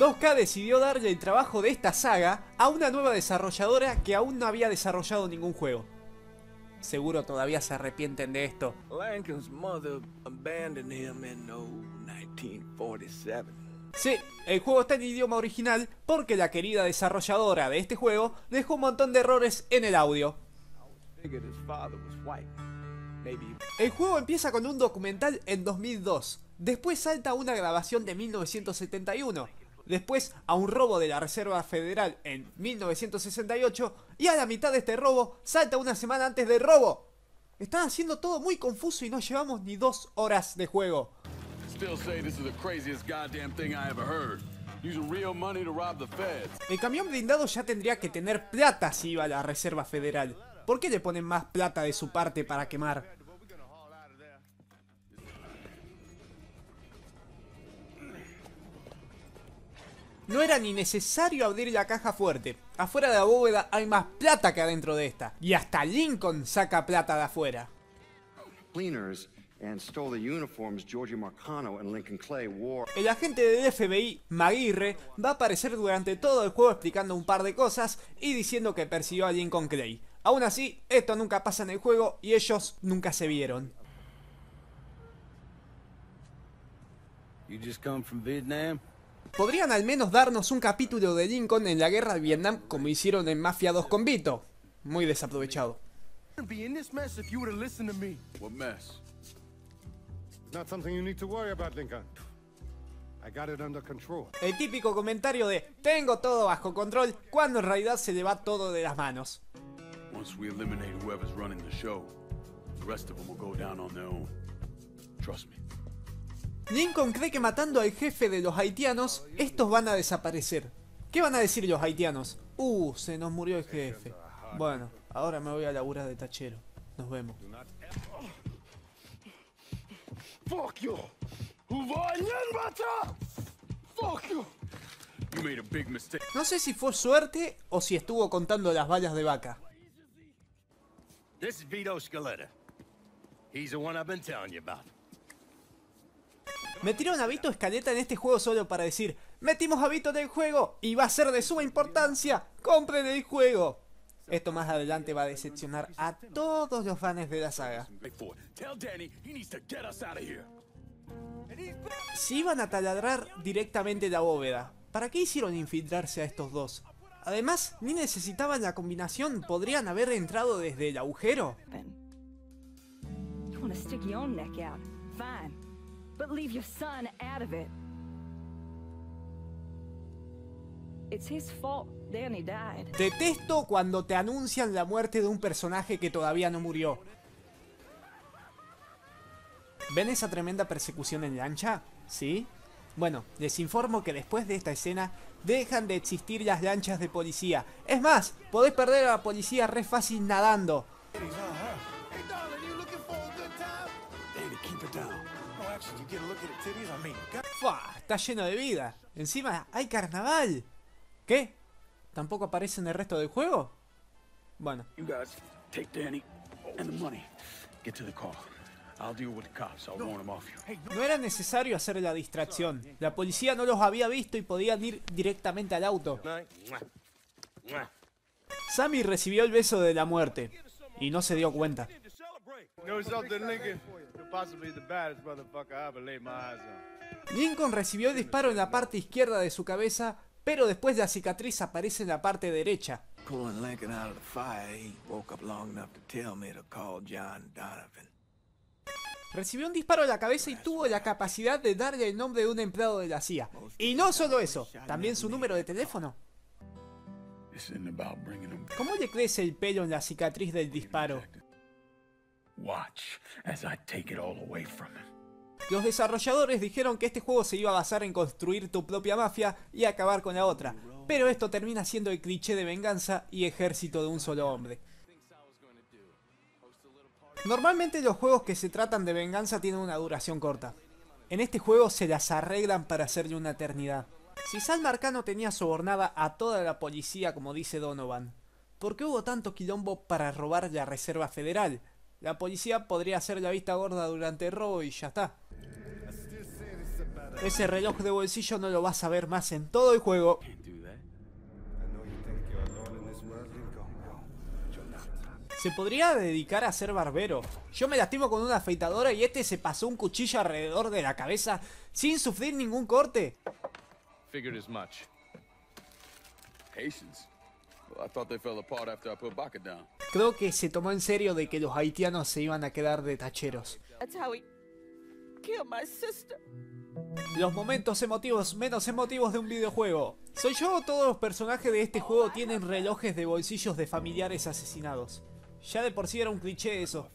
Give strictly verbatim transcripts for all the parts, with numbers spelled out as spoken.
dos K decidió darle el trabajo de esta saga a una nueva desarrolladora que aún no había desarrollado ningún juego. Seguro todavía se arrepienten de esto. Lincoln's mother abandoned him in oh, nineteen forty-seven. Sí, el juego está en idioma original porque la querida desarrolladora de este juego dejó un montón de errores en el audio. El juego empieza con un documental en dos mil dos, después salta a una grabación de mil novecientos setenta y uno, después a un robo de la Reserva Federal en mil novecientos sesenta y ocho y a la mitad de este robo salta una semana antes del robo. Están haciendo todo muy confuso y no llevamos ni dos horas de juego. El camión blindado ya tendría que tener plata si iba a la Reserva Federal. ¿Por qué le ponen más plata de su parte para quemar? No era ni necesario abrir la caja fuerte. Afuera de la bóveda hay más plata que adentro de esta. Y hasta Lincoln saca plata de afuera. El agente del F B I, Maguire, va a aparecer durante todo el juego explicando un par de cosas y diciendo que persiguió a Lincoln Clay. Aún así, esto nunca pasa en el juego y ellos nunca se vieron. You just come from Vietnam? Podrían al menos darnos un capítulo de Lincoln en la guerra de Vietnam como hicieron en Mafia dos con Vito. Muy desaprovechado. El típico comentario de tengo todo bajo control cuando en realidad se le va todo de las manos. Lincoln cree que matando al jefe de los haitianos, estos van a desaparecer. ¿Qué van a decir los haitianos? Uh, se nos murió el jefe. Bueno, ahora me voy a laburar de tachero. Nos vemos. Fuck you. Fuck you. You made a big mistake. No sé si fue suerte o si estuvo contando las balas de vaca. This is Vito Scaletta. He's the one I've been telling you about. Metieron a Vito Scaletta en este juego solo para decir metimos a Vito en el juego y va a ser de suma importancia. ¡Compren el juego! Esto más adelante va a decepcionar a todos los fans de la saga. Si iban a taladrar directamente la bóveda, ¿para qué hicieron infiltrarse a estos dos? Además, ni necesitaban la combinación, podrían haber entrado desde el agujero. But leave your son out of it. It's his fault Danny died. Detesto cuando te anuncian la muerte de un personaje que todavía no murió. ¿Ven esa tremenda persecución en lancha? ¿Sí? Bueno, les informo que después de esta escena dejan de existir las lanchas de policía. Es más, podés perder a la policía re fácil nadando. Fua, está lleno de vida. Encima hay carnaval. ¿Qué? ¿Tampoco aparece en el resto del juego? Bueno. No era necesario hacer la distracción. La policía no los había visto y podían ir directamente al auto. Sammy recibió el beso de la muerte y no se dio cuenta. Lincoln recibió el disparo en la parte izquierda de su cabeza, pero después la cicatriz aparece en la parte derecha. Recibió un disparo en la cabeza y tuvo la capacidad de darle el nombre de un empleado de la C I A. Y no solo eso, también su número de teléfono. ¿Cómo le crece el pelo en la cicatriz del disparo? Los desarrolladores dijeron que este juego se iba a basar en construir tu propia mafia y acabar con la otra, pero esto termina siendo el cliché de venganza y ejército de un solo hombre. Normalmente los juegos que se tratan de venganza tienen una duración corta. En este juego se las arreglan para hacerle una eternidad. Si Sal Marcano tenía sobornada a toda la policía como dice Donovan, ¿por qué hubo tanto quilombo para robar la Reserva Federal? La policía podría hacer la vista gorda durante el robo y ya está. Ese reloj de bolsillo no lo vas a ver más en todo el juego. Se podría dedicar a ser barbero. Yo me lastimo con una afeitadora y este se pasó un cuchillo alrededor de la cabeza sin sufrir ningún corte. Figured as much. Haitians? Well, I thought they fell apart after I put Baka down. Creo que se tomó en serio de que los haitianos se iban a quedar de tacheros. That's how he killed my sister. Los momentos emotivos menos emotivos de un videojuego. ¿Soy yo o todos los personajes de este juego tienen relojes de bolsillos de familiares asesinados? Ya de por sí era un cliché eso.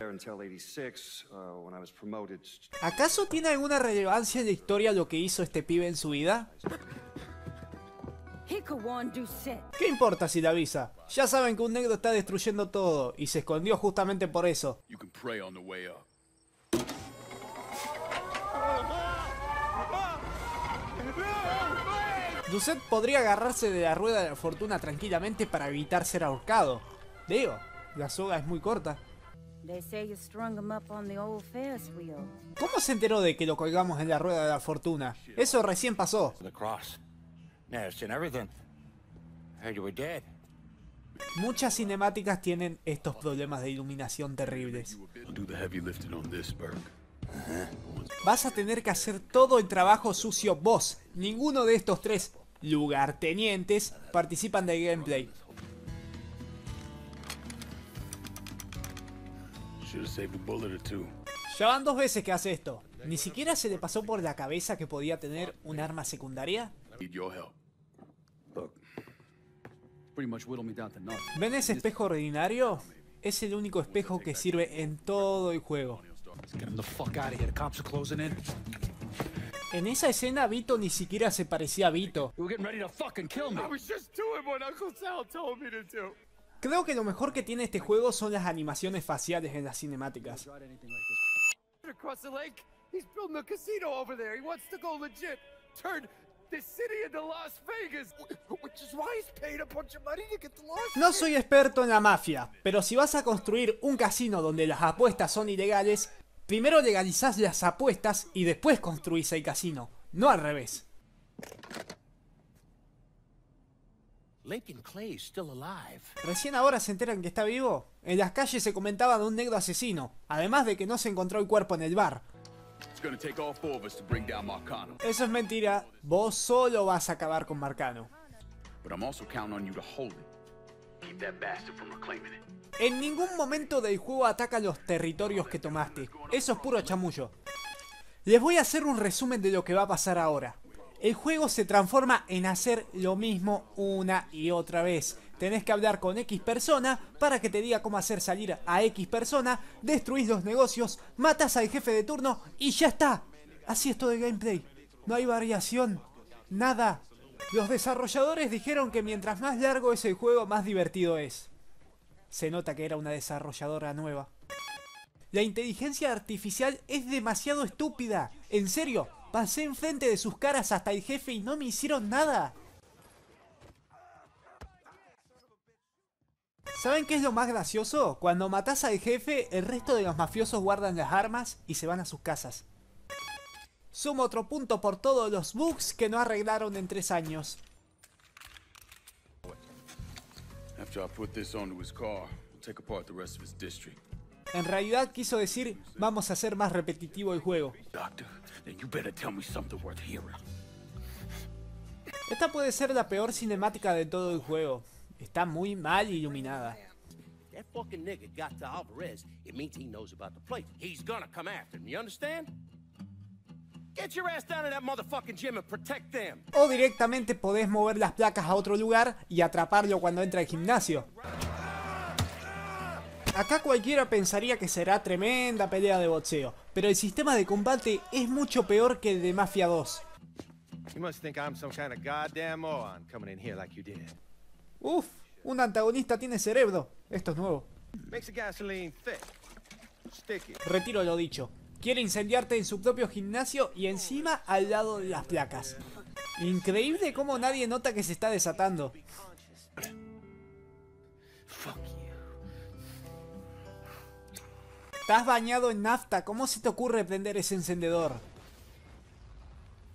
¿Acaso tiene alguna relevancia en la historia lo que hizo este pibe en su vida? ¿Qué importa si la avisa? Ya saben que un negro está destruyendo todo y se escondió justamente por eso. Doucette podría agarrarse de la rueda de la fortuna tranquilamente para evitar ser ahorcado. Digo, la soga es muy corta. ¿Cómo se enteró de que lo colgamos en la rueda de la fortuna? Eso recién pasó. Muchas cinemáticas tienen estos problemas de iluminación terribles. Vas a tener que hacer todo el trabajo sucio vos. Ninguno de estos tres lugartenientes participan del gameplay. Ya van dos veces que hace esto. ¿Ni siquiera se le pasó por la cabeza que podía tener un arma secundaria? ¿Ven ese espejo ordinario? Es el único espejo que sirve en todo el juego. En esa escena Vito ni siquiera se parecía a Vito. Creo que lo mejor que tiene este juego son las animaciones faciales en las cinemáticas. No soy experto en la mafia, pero si vas a construir un casino donde las apuestas son ilegales, primero legalizás las apuestas y después construís el casino, no al revés. Lincoln Clay is still alive. Recién ahora se enteran que está vivo. En las calles se comentaba de un negro asesino, además de que no se encontró el cuerpo en el bar. Eso es mentira, vos solo vas a acabar con Marcano. En ningún momento del juego ataca los territorios que tomaste, eso es puro chamullo. Les voy a hacer un resumen de lo que va a pasar ahora. El juego se transforma en hacer lo mismo una y otra vez. Tenés que hablar con X persona para que te diga cómo hacer salir a X persona, destruís los negocios, matas al jefe de turno y ya está. Así es todo el gameplay. No hay variación. Nada. Los desarrolladores dijeron que mientras más largo es el juego, más divertido es. Se nota que era una desarrolladora nueva. La inteligencia artificial es demasiado estúpida. En serio, pasé enfrente de sus caras hasta el jefe y no me hicieron nada. ¿Saben qué es lo más gracioso? Cuando matás al jefe, el resto de los mafiosos guardan las armas y se van a sus casas. Sumo otro punto por todos los bugs que no arreglaron en tres años. En realidad quiso decir, vamos a hacer más repetitivo el juego. Esta puede ser la peor cinemática de todo el juego. Está muy mal iluminada. O directamente podés mover las placas a otro lugar y atraparlo cuando entra al gimnasio. Acá cualquiera pensaría que será tremenda pelea de boxeo, pero el sistema de combate es mucho peor que el de Mafia dos. Uff, un antagonista tiene cerebro. Esto es nuevo. Retiro lo dicho. Quiere incendiarte en su propio gimnasio y encima al lado de las placas. Increíble cómo nadie nota que se está desatando. Estás bañado en nafta, ¿cómo se te ocurre prender ese encendedor?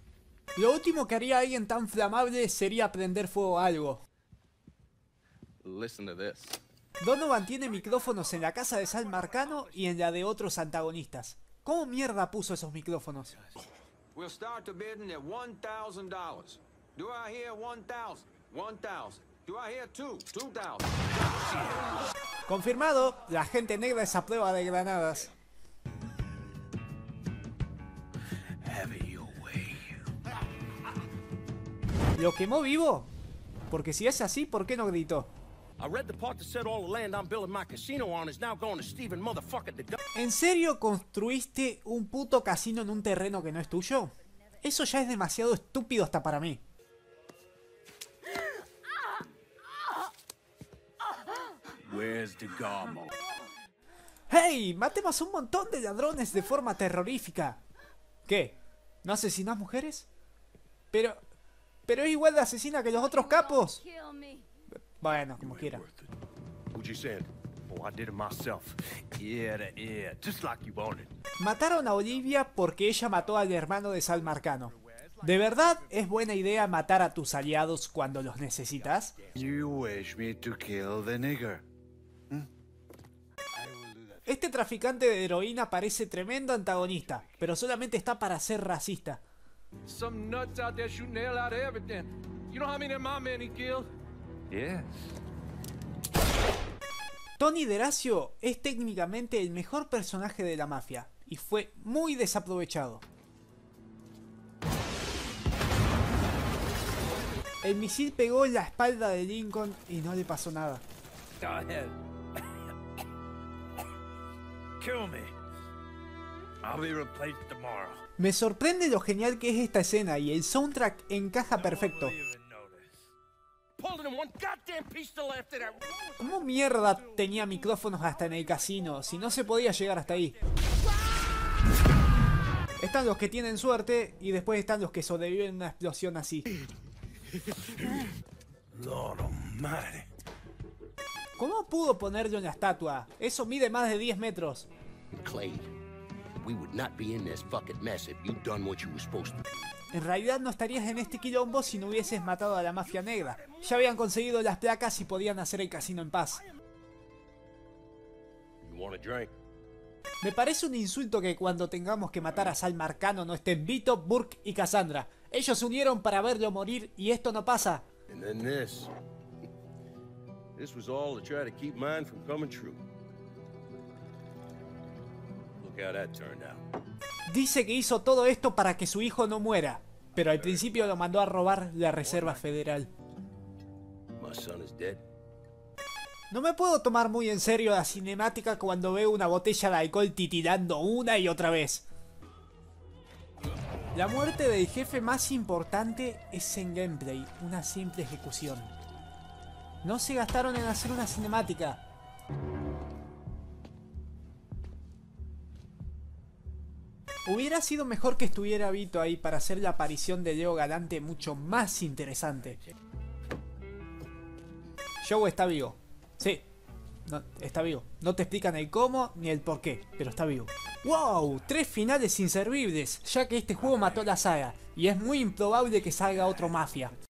Lo último que haría alguien tan flamable sería prender fuego a algo. Listen to this. Donovan tiene micrófonos en la casa de Sal Marcano y en la de otros antagonistas. ¿Cómo mierda puso esos micrófonos? We'll start the bidding at one thousand dollars. Do I hear one thousand? one thousand. Do I hear two? two thousand. Confirmado, la gente negra es a prueba de granadas. Have it your way. ¿Lo quemó vivo? Porque si es así, ¿por qué no gritó? I read the part that said all the land I'm building my casino on is now going to Stephen motherfucker the ¿En serio construiste un puto casino en un terreno que no es tuyo? Eso ya es demasiado estúpido hasta para mí. Where's the Garmo? ¡Hey! Matemos un montón de ladrones de forma terrorífica. ¿Qué? ¿No asesinás mujeres? Pero... Pero es igual de asesina que los otros capos. Bueno, como quiera. What you said? Oh, I did it myself. Yeah, to ear, just like you wanted. Mataron a Olivia porque ella mató al hermano de Sal Marcano. ¿De verdad es buena idea matar a tus aliados cuando los necesitas? You wish me to kill the nigger. Este traficante de heroína parece tremendo antagonista, pero solamente está para ser racista. Some nuts out there shooting the hell out of everything. You know how many of my men he killed? Yes. Tony DeRacio es técnicamente el mejor personaje de la mafia y fue muy desaprovechado. El misil pegó en la espalda de Lincoln y no le pasó nada. Go ahead. Kill me. I'll be replaced tomorrow. Me sorprende lo genial que es esta escena y el soundtrack encaja perfecto. ¿Cómo mierda tenía micrófonos hasta en el casino si no se podía llegar hasta ahí? Están los que tienen suerte y después están los que sobreviven a una explosión así. Lord Almighty. ¿Cómo pudo ponerlo en la estatua? Eso mide más de diez metros. Clay, we would not be in this fucking mess if you'd done what you were supposed to. En realidad no estarías en este quilombo si no hubieses matado a la mafia negra. Ya habían conseguido las placas y podían hacer el casino en paz. You want a drink? Me parece un insulto que cuando tengamos que matar a Sal Marcano no estén Vito, Burke y Cassandra. Ellos se unieron para verlo morir y esto no pasa. And then this. This was all to try to keep mine from coming true. Look how that turned out. Dice que hizo todo esto para que su hijo no muera, pero al principio lo mandó a robar la Reserva Federal. My son is dead. No me puedo tomar muy en serio la cinemática cuando veo una botella de alcohol titilando una y otra vez. La muerte del jefe más importante es en gameplay, una simple ejecución. No se gastaron en hacer una cinemática. Hubiera sido mejor que estuviera Vito ahí para hacer la aparición de Leo Galante mucho más interesante. Joe está vivo. Sí, no, está vivo. No te explican el cómo ni el por qué, pero está vivo. ¡Wow! Tres finales inservibles, ya que este juego mató la saga. Y es muy improbable que salga otro Mafia.